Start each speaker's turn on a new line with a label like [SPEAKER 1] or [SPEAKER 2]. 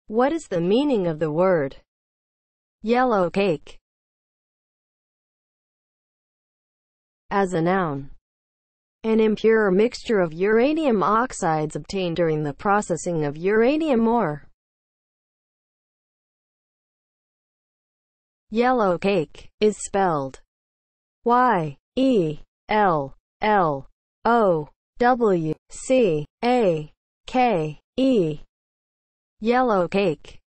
[SPEAKER 1] What is the meaning of the word yellow cake? As a noun, an impure mixture of uranium oxides obtained during the processing of uranium ore. Yellow cake is spelled YELLOWCAKE. Yellow cake.